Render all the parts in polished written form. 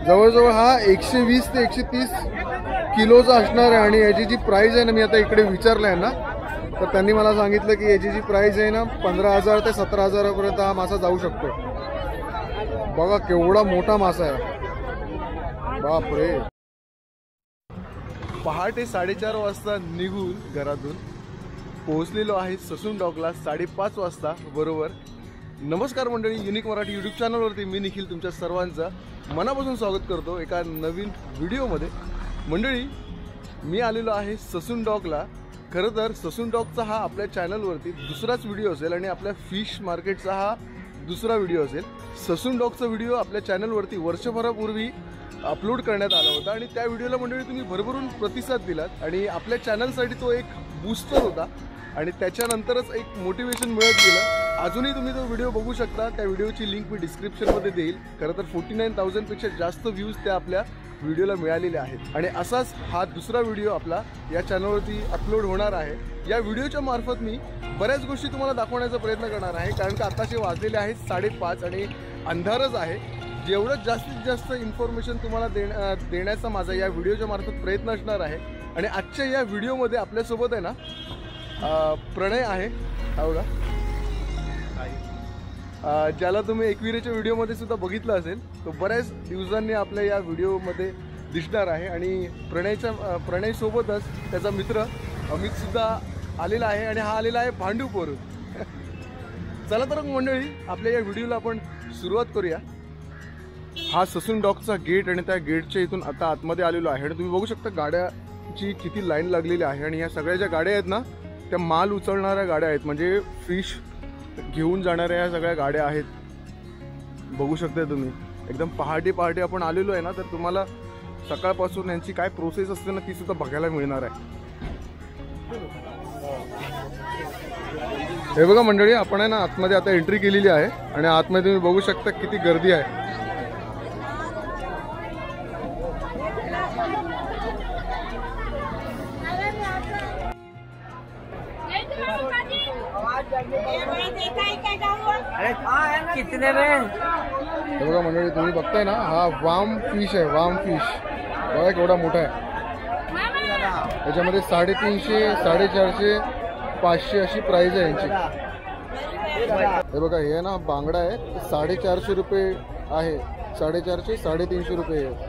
जवळजवळ हा 120 ते 130 किलोचा असणार आहे आणि याची जी प्राइस आहे ना, मी आता इकडे विचारलं आहे ना, तर त्यांनी मला सांगितलं की याची जी प्राइस आहे ना 15,000 ते 17,000 पर्यंत हा मासा जाऊ शकतो। बघा केवढा मोठा मासा आहे, बापरे। पहाटे 4:30 वाजता निघून घरातून पोहोचलेलो आहे ससून डॉकला 5:30 वाजता बरोबर। नमस्कार मंडळी, युनिक मराठी यूट्यूब चॅनलवरती मी निखिल तुमच्या सर्वांचं मनापासून स्वागत करतो एका नवीन व्हिडिओमध्ये। मंडळी मी आलेलो आहे ससून डॉकला। खरं तर ससून डॉकचा हा आपल्या चॅनलवरती दुसराच व्हिडिओ असेल आणि आपल्या फिश मार्केटचा हा दुसरा व्हिडिओ असेल। ससून डॉकचा व्हिडिओ आपल्या चॅनलवरती वर्षभरापूर्वी अपलोड करण्यात आला होता आणि त्या व्हिडिओला मंडळी तुम्ही भरभरून प्रतिसाद दिलात आणि आपल्या चॅनलसाठी तो एक बूस्टर होता आणि त्याच्यानंतरच एक मोटिवेशन मिळत गेलं। अजूनही तुम्ही तो व्हिडिओ बघू शकता, त्या व्हिडिओची लिंक मी डिस्क्रिप्शनमध्ये देईल। खरं तर 49,000 पेक्षा जास्त व्ह्यूज त्या आपल्या व्हिडिओला मिळालेले आहेत आणि असाच हा दुसरा व्हिडिओ आपला या चॅनलवरती अपलोड होणार आहे। या व्हिडिओच्या मार्फत मी बऱ्याच गोष्टी तुम्हाला दाखवण्याचा प्रयत्न करणार आहे, कारण का आताचे वाजलेले आहेत 5:30 आणि अंधारच आहे। जेवढं जास्तीत जास्त इन्फॉर्मेशन तुम्हाला देण्याचा माझा या व्हिडिओच्या मार्फत प्रयत्न असणार आहे। आणि आजच्या या व्हिडिओमध्ये आपल्यासोबत आहे ना प्रणय आहे, हा बघा, ज्याला तुम्ही एकविरेच्या व्हिडिओमध्ये सुद्धा बघितलं असेल। तो बऱ्याच दिवसांनी आपल्या या व्हिडिओमध्ये दिसणार आहे आणि प्रणयसोबतच त्याचा मित्र अमित सुद्धा आलेला आहे आणि हा आलेला आहे भांडूपवरून। चला तर मंडळी आपल्या या व्हिडिओला आपण सुरुवात करूया। हा ससून डॉकचा गेट आणि त्या गेटच्या इथून आता आतमध्ये आलेलो आहे आणि तुम्ही बघू शकता गाड्याची किती लाईन लागलेली आहे आणि ह्या सगळ्या ज्या गाड्या आहेत ना त्या माल उचलणाऱ्या गाड्या आहेत, म्हणजे फिश घेऊन जाणाऱ्या ह्या सगळ्या गाड्या आहेत। बघू शकता तुम्ही एकदम पहाटे आपण आलेलो आहे ना, तर तुम्हाला सकाळपासून यांची काय प्रोसेस असते ना ती सुद्धा बघायला मिळणार आहे। हे बघा मंडळी, आपण आहे ना आतमध्ये आता एंट्री केलेली आहे आणि आतमध्ये तुम्ही बघू शकता किती गर्दी आहे। कितने में? हे बघा मंडळी, तुम्ही बघताय ना हा वाम फिश आहे, वाम फिश बघा केवढा मोठा आहे। याच्यामध्ये 350, 450, 500 अशी प्राइस आहे यांची। हे बघा हे ना बांगडा आहे, 450 रुपये आहे, 450, 350 रुपये आहे।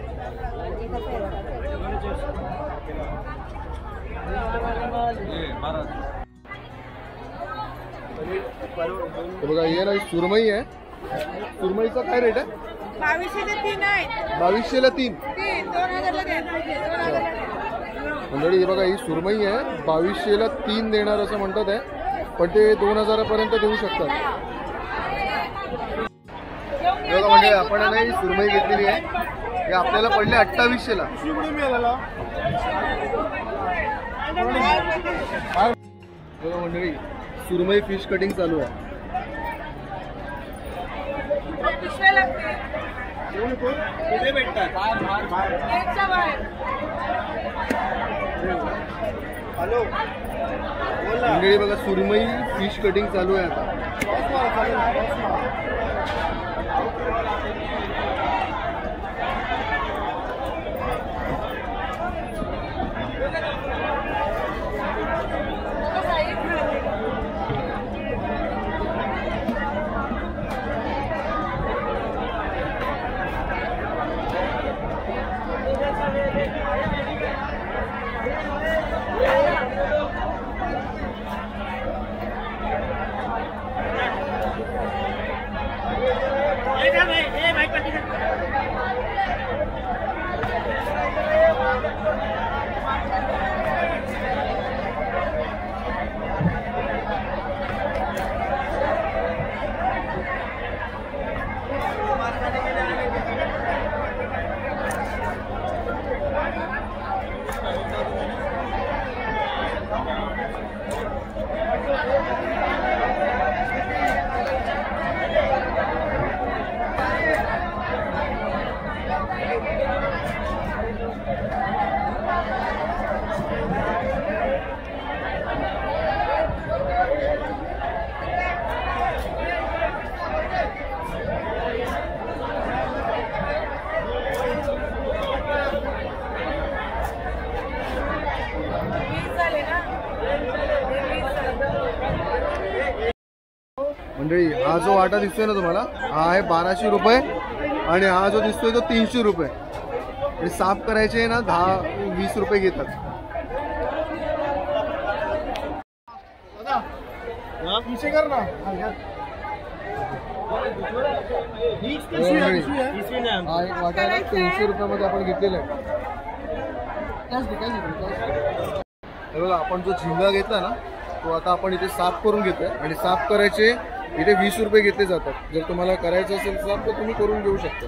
हे बघा हे ना सुरमई आहे, सुरमईचा काय रेट आहे? 2200 ला 3 आहे। 2200 ला 3, 2000 ला द्या। मंडळी हे बघा ही सुरमई आहे, 2200 ला 3 देणार असं म्हणतात आहे, पण ते 2000 पर्यंत देऊ शकतात। बघा मंडळी आपण ना ही सुरमई घेतलेली आहे, हे आपल्याला पडले 2800 ला। बघा मंडळी सुरमई फिश कटिंग चालू आहे। मंडळी बघा सुरमई फिश कटिंग चालू आहे आता। मंडळी हा जो वाटा दिसतोय ना तुम्हाला, हा आहे 1200 रुपये आणि हा जो दिसतोय तो 300 रुपये. आणि साफ करायचे ना 10-20 रुपये घेतात. हा एक वाटा 300 रुपयामध्ये आपण घेतलेला आहे. हे बघा, आपण जो झिंगा घेतला ना तो आता आपण इथे साफ करून घेतोय आणि साफ करायचे इथे 20 रुपये घेतले जातात. जर तुम्हाला करायचं असेल साफ तर तुम्ही करून घेऊ शकता.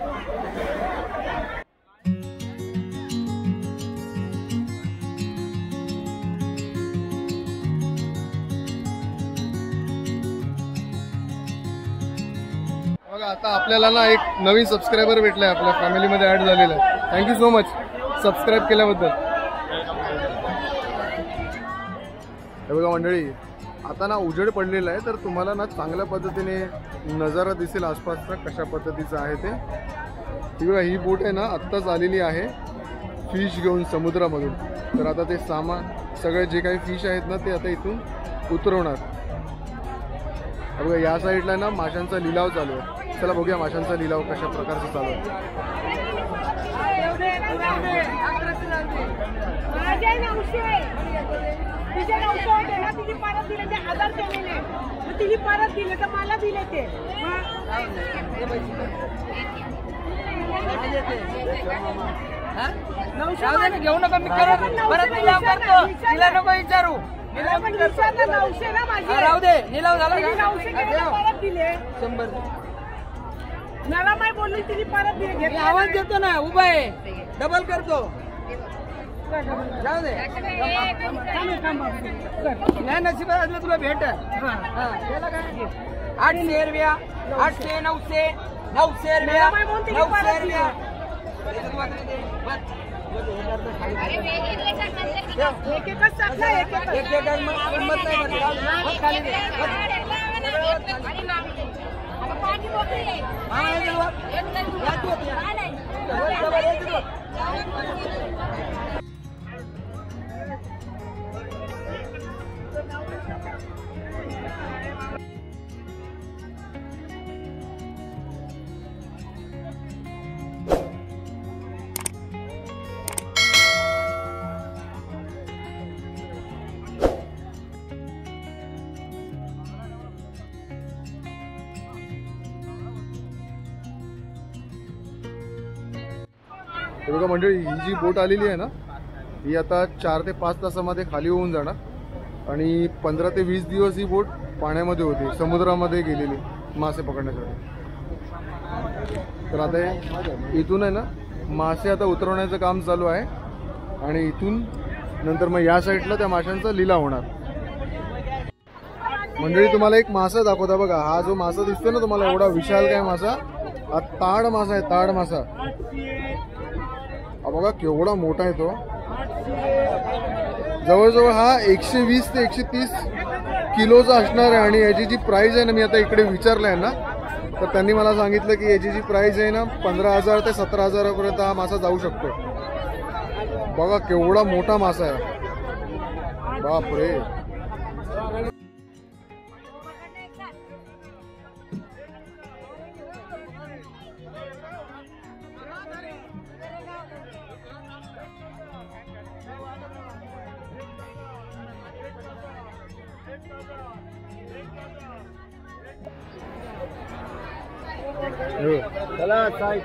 बघा, आता आपल्याला ना एक नवीन सबस्क्रायबर भेटलाय, आपल्या फॅमिलीमध्ये ऍड झालेला आहे. थँक्यू सो मच सबस्क्राईब केल्याबद्दल. हे बघा मंडळी, आता ना उजेड पडलेला आहे तर तुम्हाला ना चांगल्या पद्धतीने नजारा दिसेल आसपासचा कशा पद्धतीचा आहे ते. ही बघा, ही बोट आहे ना आत्ताच आलेली आहे फिश घेऊन समुद्रामधून. तर आता ते सामान सगळे जे काही फिश आहेत ना ते आता इथून उतरवणार. हे बघा, या साईडला ना माशांचा लिलाव चालू आहे. चला बघूया माशांचा लिलाव कशा प्रकारचा चालू आहे. तिचे 900 होते ना, तिने परत दिले ते 1000 केलेले, मग तिने परत दिले तर मला दिले ते. घेऊ नका, मी परत निलाव करतो. तिला नको विचारू, राहू दे. निलाव झाला 900 परत दिले. 100 मला माय बोलली, तिने परत दिले. आवाज देतो ना, उभा आहे, डबल करतो. जाऊ दे, नाही नशिबात असलं तुला भेट. 800 रुपया, 800, 900, 900 रुपया, 900 रुपया. हे बघा मंडळी, ही जी बोट आलेली आहे ना ही आता 4 ते 5 तासामध्ये खाली होऊन जाणार आणि 15 ते 20 दिवस ही बोट पाण्यामध्ये होती, समुद्रामध्ये गेलेली मासे पकडण्यासाठी. तर आता इथून आहे ना मासे आता उतरवण्याचं काम चालू आहे आणि इथून नंतर मग या साईडला त्या माशांचा लिलाव होणार. मंडळी तुम्हाला एक मासा दाखवता बघा. हा जो मासा दिसतो ना तुम्हाला, एवढा विशाल काय मासा, हा ताड मासा आहे. ताड मासा हा बघा केवढा मोठा आहे तो. जवळजवळ हा 120 ते 130 किलोचा असणार आहे आणि याची जी प्राइस आहे ना, मी आता इकडे विचारलं आहे ना तर त्यांनी मला सांगितलं की याची जी प्राइस आहे ना 15,000 ते 17,000पर्यंत हा मासा जाऊ शकतो. बघा केवढा मोठा मासा आहे, बापरे. चला साईड.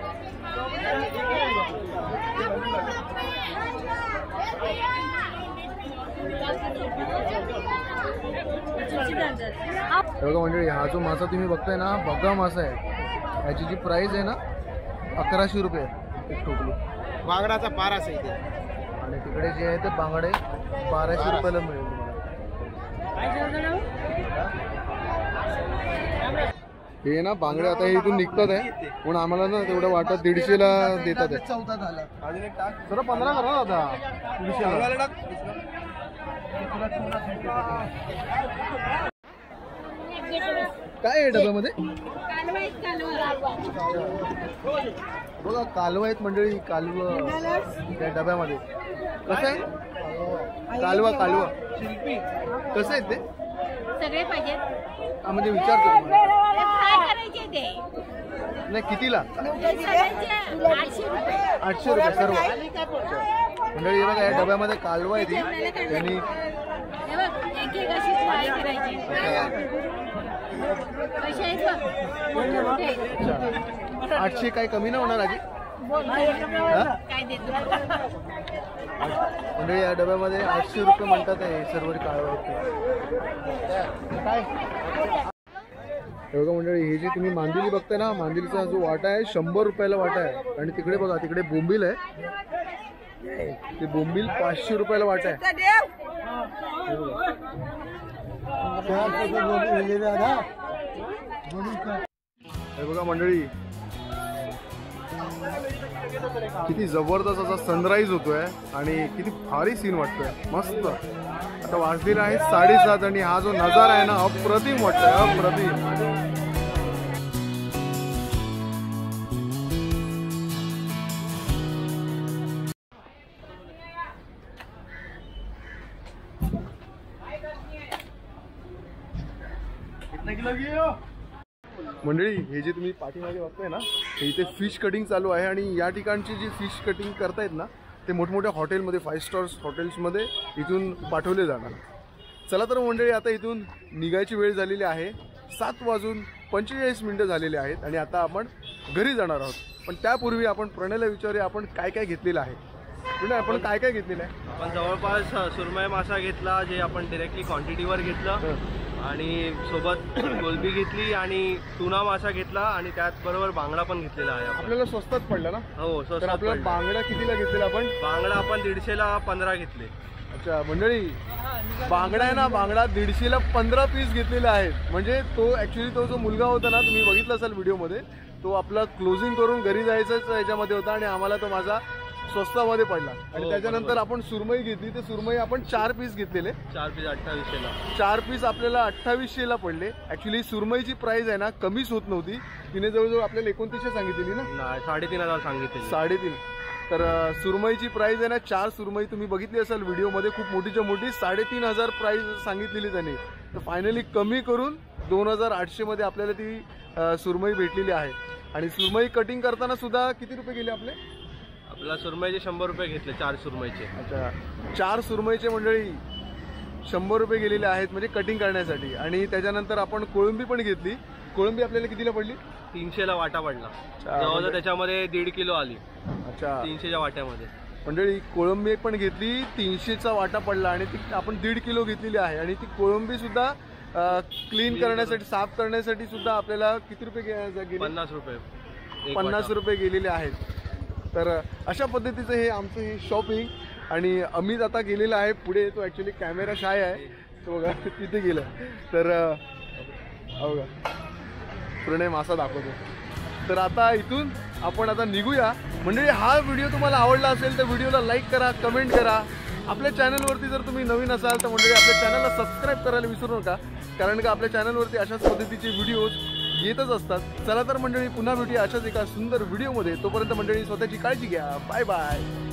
बघा मंडळी, हा जो मासा तुम्ही बघताय ना बघा मासा आहे. याची जी प्राइस आहे ना 1100 रुपये एक टोकली. बांगडाचा 1200 इथे आणि तिकडे जे आहे ते बांगडे 1200 रुपयाला मिळेल तुम्हाला. हे ना बांगडे आता हे इथून निघतात आहे पण आम्हाला ना तेवढं वाटत 150ला देतात आहे. 14 झालं अजून एक टाक सर 15 करा आता 150ला. काय आहे डब्यामध्ये? बघा कालवा आहेत मंडळी, कालव त्या डब्यामध्ये. कसं आहे कालवा? कालवा कसं आहे ते? सगळे पाहिजेत. म्हणजे विचारतो तुम्हाला. काय करायचे ते नाही कितीला? 800 रुपये सर्व. मंडळी हे बघा या डब्यामध्ये कालवा आहे ती त्यांनी. हे बघ, एक एक अशी फ्राय करायची. कसे आहेत बघ. 800 काही कमी नाही होणार आजी? काय देतो म्हणजे या डब्यामध्ये 800 रुपये म्हणतात आहे सर्व काळवा आहे. काय हे बघा मंडळी, हे जे तुम्ही मांदिली बघताय ना, मांदिलीचा जो वाटा आहे 100 रुपयाला वाटा आहे. आणि तिकडे बघा, तिकडे बोंबील आहे, ते बोंबील 500 रुपयाला वाटा आहे. हे बघा मंडळी, किती जबरदस्त असा सनराईज होतोय आणि किती भारी सीन वाटतोय. मस्त. आता वाजलेला आहे 7:30 आणि हा जो नजारा आहे ना, अप्रतिम वाटतोय, अप्रतिम. मंडळी, हे जे तुम्ही पाठीमागे बघताय ना, हे इथे फिश कटिंग चालू आहे आणि या ठिकाणची जी फिश कटिंग करतायत ना, ते मोठमोठ्या हॉटेलमध्ये, 5 स्टार्स हॉटेल्समध्ये इथून पाठवले जाणार. चला तर मंडळी, आता इथून निघायची वेळ झालेली आहे. 7:45 झालेले आहेत आणि आता आपण घरी जाणार आहोत. पण त्यापूर्वी आपण प्रणयला विचारूया आपण काय काय घेतलेलं आहे. प्रणय, आपण काय काय घेतलेलं आहे? आपण जवळपास सुरमई मासा घेतला, जे आपण डिरेक्टली क्वांटिटीवर घेतलं, आणि सोबत कोलंबी घेतली आणि टुना मासा घेतला आणि त्याचबरोबर बांगडा पण घेतलेला आहे. आपल्याला स्वस्तात पडला ना? हो, तर आपल्याला बांगडा कितीला घेतलेला आपण? बांगडा आपण 150ला 15 घेतले. अच्छा मंडळी, बांगडा आहे ना, बांगडा 150ला 15 पीस घेतलेले आहेत. म्हणजे तो ॲक्च्युली तो जो मुलगा होता ना, तुम्ही बघितला असाल व्हिडिओमध्ये, तो आपला क्लोजिंग करून घरी जायचंच याच्यामध्ये होता आणि आम्हाला तो माझा स्वस्तामध्ये पडला. आणि त्याच्यानंतर आपण सुरमई घेतली, ते सुरमई आपण 4 पीस घेतलेले. 4 पीस 2800ला. 4 पीस आपल्याला 2800ला पडले. ॲक्च्युली सुरमईची प्राइस आहे ना कमीच होत नव्हती. तिने जवळजवळ आपल्याला 2900 सांगितलेली ना? नाही, 3,500 सांगितले. 3.5. तर सुरमईची प्राइस आहे ना, 4 सुरमई तुम्ही बघितली असाल व्हिडिओमध्ये, खूप मोठीच्या मोठी 3,500 प्राइस सांगितलेली त्याने. तर फायनली कमी करून 2,800 मध्ये आपल्याला ती सुरमई भेटलेली आहे. आणि सुरमई कटिंग करताना सुद्धा किती रुपये गेले आपले? आपला सुरमईचे 100 रुपये घेतले, 4 सुरमईचे. अच्छा, 4 सुरमईचे मंडळी 100 रुपये गेलेले आहेत म्हणजे कटिंग करण्यासाठी. आणि त्याच्यानंतर आपण कोळंबी पण घेतली. कोळंबी आपल्याला कितीला पडली? 300ला वाटा पडला. जवळजवळ त्याच्यामध्ये 1.5 किलो आली. अच्छा, 300च्या वाट्यामध्ये मंडळी कोळंबी पण घेतली, 300चा वाटा पडला आणि ती आपण 1.5 किलो घेतलेली आहे. आणि ती कोळंबी सुद्धा क्लीन करण्यासाठी, साफ करण्यासाठी सुद्धा आपल्याला किती रुपये गेले? 50 रुपये. 50 रुपये गेलेले आहेत. तर अशा पद्धतीचं हे आमचं हे शॉपिंग. आणि अमित आता गेलेला आहे पुढे, तो ॲक्च्युली कॅमेरा शाय आहे, तो बघा तिथे गेला. तर बघा प्रणय मासा दाखवतो. तर आता इथून आपण आता निघूया. मंडळी, हा व्हिडिओ तुम्हाला आवडला असेल तर व्हिडिओला लाईक करा, कमेंट करा. आपल्या चॅनलवरती जर तुम्ही नवीन असाल तर मंडळी आपल्या चॅनलला सबस्क्राईब करायला विसरू नका, कारण का आपल्या चॅनलवरती अशाच पद्धतीचे व्हिडिओज येतच असतात. चला तर मंडळी, पुन्हा भेटूया अशाच एका सुंदर व्हिडिओमध्ये. तोपर्यंत मंडळी स्वतःची काळजी घ्या. Bye bye.